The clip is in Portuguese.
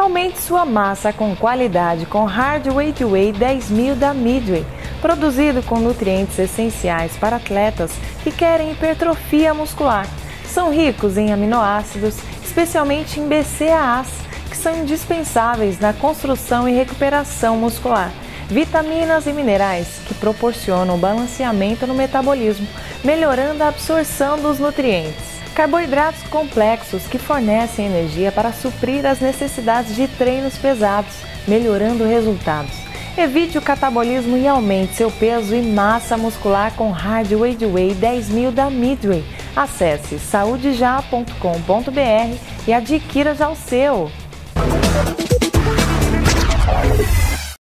Aumente sua massa com qualidade com Hard Weight Whey 10.000 da Midway, produzido com nutrientes essenciais para atletas que querem hipertrofia muscular. São ricos em aminoácidos, especialmente em BCAAs, que são indispensáveis na construção e recuperação muscular. Vitaminas e minerais que proporcionam balanceamento no metabolismo, melhorando a absorção dos nutrientes. Carboidratos complexos que fornecem energia para suprir as necessidades de treinos pesados, melhorando resultados. Evite o catabolismo e aumente seu peso e massa muscular com Hard Weight Whey 10.000 da Midway. Acesse saudejá.com.br e adquira já o seu!